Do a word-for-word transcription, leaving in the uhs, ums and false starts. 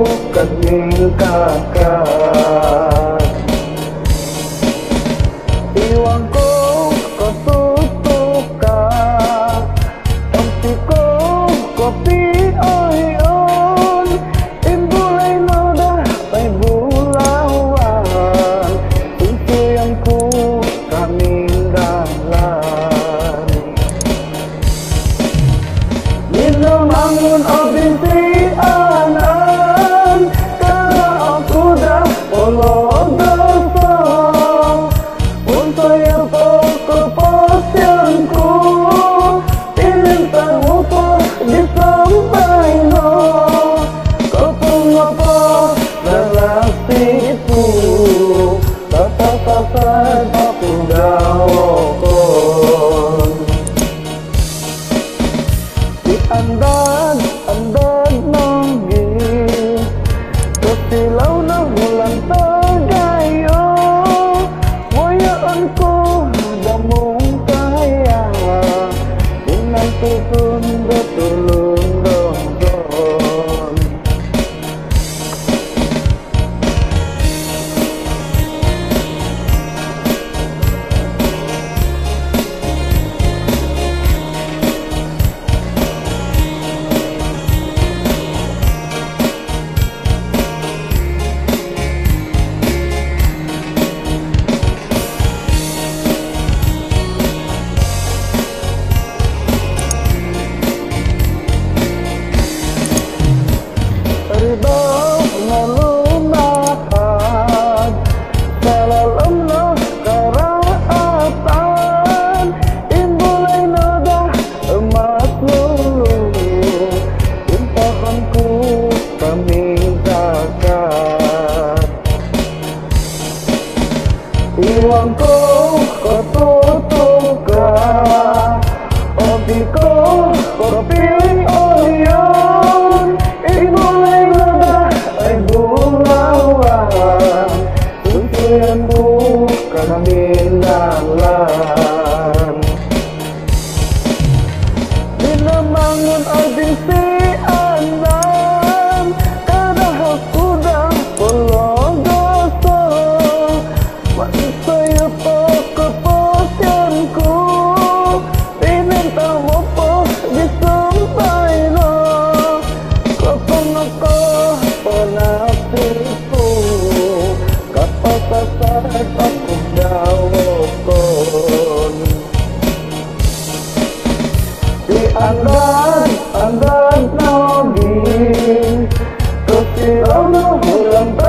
kading kakak. Iwan ko katutuka, tampi ko kopi oyon, imbulay noda ay bulawan, tuntuyan ko kaming dalan. Minamangon o bintianan, kada ako da polodoso, unsay ang pagkapasyan ko, pinintang mo po di sambay no, kapag ako nalasip ko, tatasasad ako daw ko. Di andad, andad nanggi, kasilaw na hulang tagayo, wayaan ko damong kaya, inang tutundo tulong dong. Riba na lumakad sa lalam na karaatan, imbulay na da mas lulu, impakan ko kaming dagat. Iwan ko katutuka, obi ko kopiling oyon, imbulay na da ay bulawan, tuntuyan mo kaming dalan. Minamangon ang bintianan, kada hakuda polodoso, mansaya pagkapasyan ko, pinintang mo po di sambay no, kapag ako panasip ko, kapasasad ako daw ko. Di andad, andad naging, kasilaw na hulang